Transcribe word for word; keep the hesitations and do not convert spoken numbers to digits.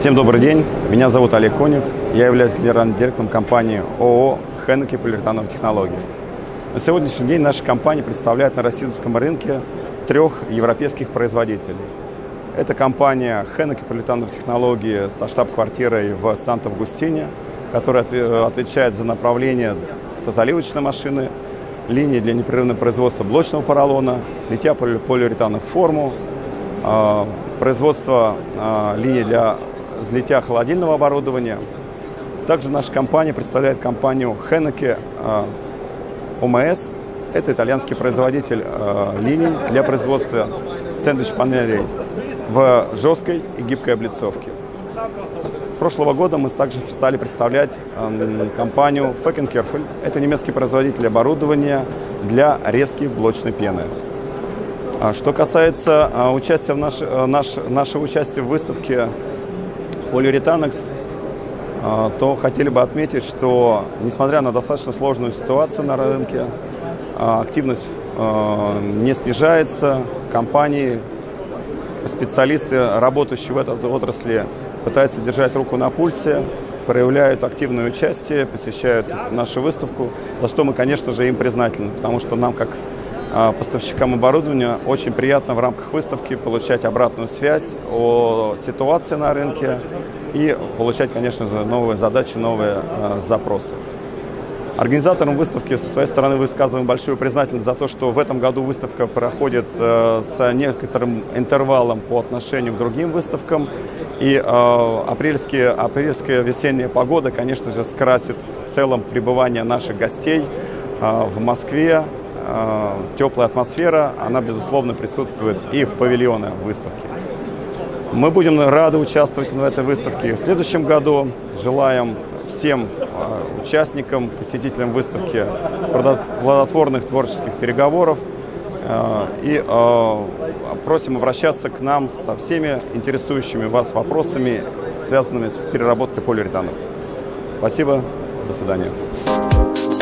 Всем добрый день, меня зовут Олег Конев, я являюсь генеральным директором компании ООО «Хенеке полиуретановые технологии». На сегодняшний день наша компания представляет на российском рынке трех европейских производителей. Это компания «Хенеке полиуретановые технологии» со штаб-квартирой в Сант-Августине, которая отвечает за направление заливочной машины, линии для непрерывного производства блочного поролона, литья полиуретана в форму, производство линий для литья холодильного оборудования. Также наша компания представляет компанию Хенеке ОМС. Это итальянский производитель линий для производства сэндвич-панелей в жесткой и гибкой облицовке. С прошлого года мы также стали представлять компанию Fek энд Careful. Это немецкий производитель оборудования для резки блочной пены. Что касается участия в наш, наш, нашего участия в выставке Polyurethanex, то хотели бы отметить, что несмотря на достаточно сложную ситуацию на рынке, активность не снижается. Компании, специалисты, работающие в этой отрасли, пытаются держать руку на пульсе, проявляют активное участие, посещают нашу выставку, за что мы, конечно же, им признательны, потому что нам, как поставщикам оборудования, очень приятно в рамках выставки получать обратную связь о ситуации на рынке и получать, конечно же, новые задачи, новые э, запросы. Организаторам выставки со своей стороны высказываем большую признательность за то, что в этом году выставка проходит э, с некоторым интервалом по отношению к другим выставкам. И э, апрельские, апрельская весенняя погода, конечно же, скрасит в целом пребывание наших гостей э, в Москве. Теплая атмосфера, она, безусловно, присутствует и в павильоне выставки. Мы будем рады участвовать в этой выставке в следующем году. Желаем всем участникам, посетителям выставки плодотворных творческих переговоров и просим обращаться к нам со всеми интересующими вас вопросами, связанными с переработкой полиуретанов. Спасибо, до свидания.